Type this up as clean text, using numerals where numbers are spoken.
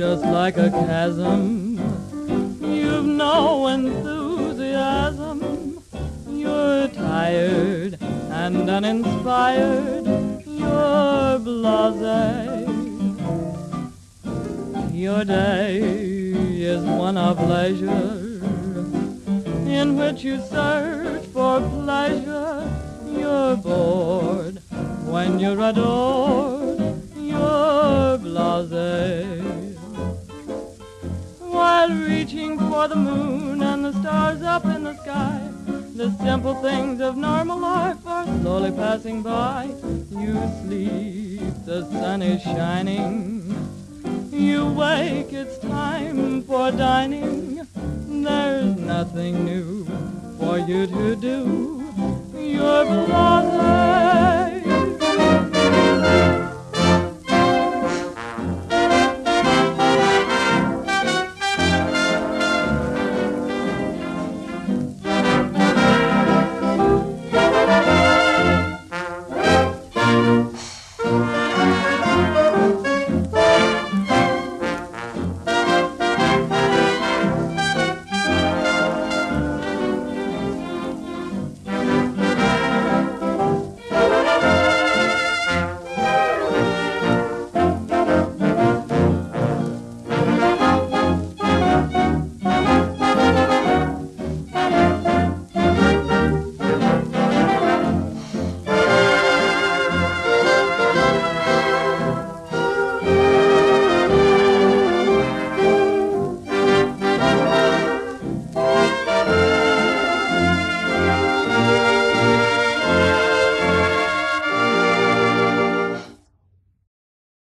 just like a chasm. You've no enthusiasm. You're tired and uninspired. You're blasé. Your day is one of leisure in which you search for pleasure. You're bored when you're adored. You're blasé. While reaching for the moon and the stars up in the sky, the simple things of normal life are slowly passing by. You sleep, the sun is shining. You wake, it's time for dining. There's nothing new for you to do. You're blasé.